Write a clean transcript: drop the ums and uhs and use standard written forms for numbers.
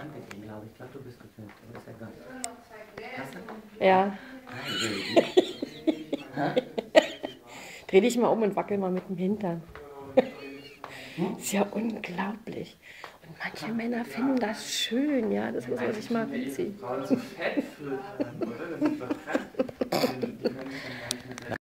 Kante gehen, glaube ich. Ich glaube, du bist gefilmt. Aber ist egal. Hast du? Ja. Hä? Dreh dich mal um und wackel mal mit dem Hintern. Hm? Ist ja unglaublich. Und manche Männer finden das schön, ja. Das muss man sich mal reinziehen. Frauen zu Fett füttern, oder? Das ist übertreibt. Die können sich dann gar nicht mehr